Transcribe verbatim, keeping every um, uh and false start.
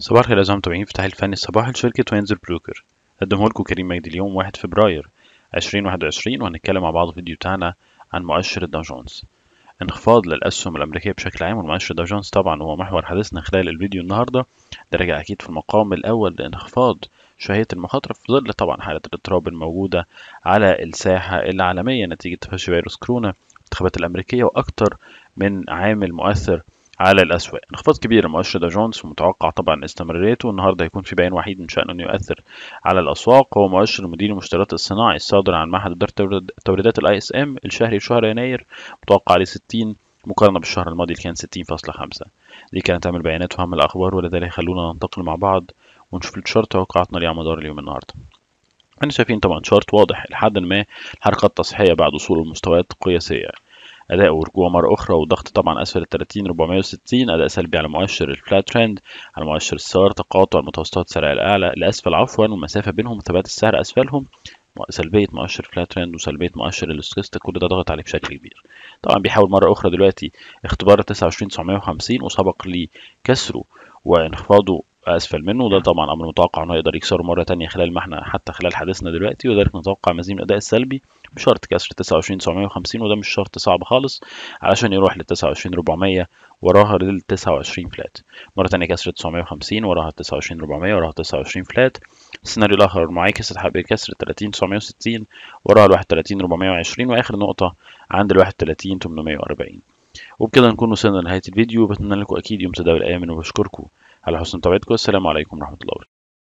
صباح الخير أعزائي المتابعين في تحليل فني الصباح لشركة وينزر بروكر. قدمه لكم كريم مجدي اليوم واحد فبراير ألفين وواحد وعشرين، وهنتكلم مع بعض في الفيديو بتاعنا عن مؤشر الداو جونز. انخفاض للأسهم الأمريكية بشكل عام، والمؤشر الداو جونز طبعا هو محور حديثنا خلال الفيديو النهاردة. ده راجع أكيد في المقام الأول لانخفاض شهية المخاطرة في ظل طبعا حالة الاضطراب الموجودة على الساحة العالمية نتيجة تفشي فيروس كورونا، الانتخابات الأمريكية، وأكتر من عامل مؤثر على الأسواق. انخفاض كبير لمؤشر داو جونز ومتوقع طبعا استمراريته. النهارده هيكون في بيان وحيد من شأنه انه يؤثر على الأسواق، هو مؤشر مدير المشتريات الصناعي الصادر عن معهد إدارة توريدات الاي اس ام الشهري في شهر يناير، متوقع عليه ستين مقارنة بالشهر الماضي اللي كان ستين فاصلة خمسة. دي كانت أهم البيانات وأهم الأخبار، ولذلك خلونا ننتقل مع بعض ونشوف الشارت توقعاتنا ليه على مدار اليوم النهارده. احنا شايفين طبعا شارت واضح لحد ما حركات تصحيحية بعد وصول المستويات القياسية، أداء ورجوع مرة أخرى وضغط طبعا أسفل ال ثلاثين أربعمية وستين، أداء سلبي على مؤشر الفلات ترند، على مؤشر السعر تقاطع المتوسطات السعرية الأعلى لأسفل عفوا، والمسافة بينهم ثبات السعر أسفلهم، سلبية مؤشر فلات ترند وسلبية مؤشر الاستوكاستيك، كل ده ضغط عليه بشكل كبير. طبعا بيحاول مرة أخرى دلوقتي اختبار ال تسعة وعشرين تسعمية وخمسين وسبق لكسره وانخفاضه أسفل منه، وده طبعا أمر متوقع إنه يقدر يكسره مرة تانية خلال ما احنا حتى خلال حديثنا دلوقتي، وذلك نتوقع مزيد من الأداء السلبي بشرط كسر تسعة وعشرين تسعمية وخمسين، وده مش شرط صعب خالص علشان يروح لل تسعة وعشرين أربعمية وراها لل تسعة وعشرين فلات. مرة تانية كسر تسعمية وخمسين وراها تسعة وعشرين أربعمية وراها تسعة وعشرين فلات. السيناريو الآخر معاكس بكسر تلاتين تسعمية وستين وراها ال واحد وتلاتين أربعمية وعشرين، وآخر نقطة عند ال واحد وتلاتين تمنمية وأربعين. وبكده نكون وصلنا لنهاية الفيديو، بتمنى لكم أكيد يوم تداول آمن، وبشكركم على حسن متابعتكم. السلام عليكم ورحمة الله وبركاته.